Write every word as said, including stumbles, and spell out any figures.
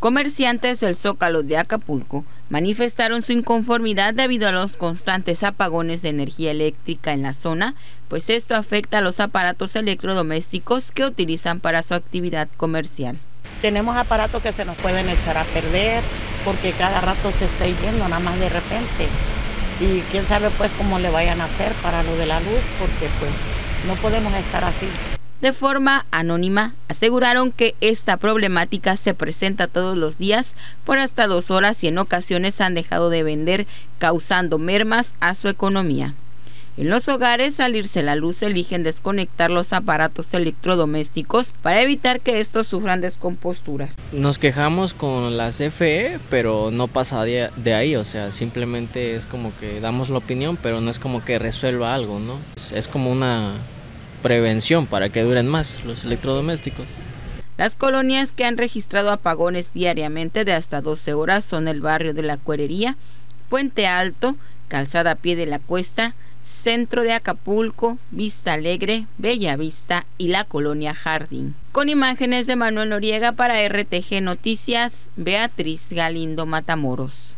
Comerciantes del Zócalo de Acapulco manifestaron su inconformidad debido a los constantes apagones de energía eléctrica en la zona, pues esto afecta a los aparatos electrodomésticos que utilizan para su actividad comercial. Tenemos aparatos que se nos pueden echar a perder porque cada rato se está yendo, nada más de repente. Y quién sabe pues cómo le vayan a hacer para lo de la luz, porque pues no podemos estar así. De forma anónima, aseguraron que esta problemática se presenta todos los días por hasta dos horas y en ocasiones han dejado de vender, causando mermas a su economía. En los hogares, al irse la luz, eligen desconectar los aparatos electrodomésticos para evitar que estos sufran descomposturas. Nos quejamos con la C F E, pero no pasa de, de ahí, o sea, simplemente es como que damos la opinión, pero no es como que resuelva algo, ¿no? Es, es como una prevención para que duren más los electrodomésticos. Las colonias que han registrado apagones diariamente de hasta doce horas son el barrio de la Cuerería, Puente Alto, Calzada a Pie de la Cuesta, Centro de Acapulco, Vista Alegre, Bella Vista y la colonia Jardín. Con imágenes de Manuel Noriega para R T G Noticias, Beatriz Galindo Matamoros.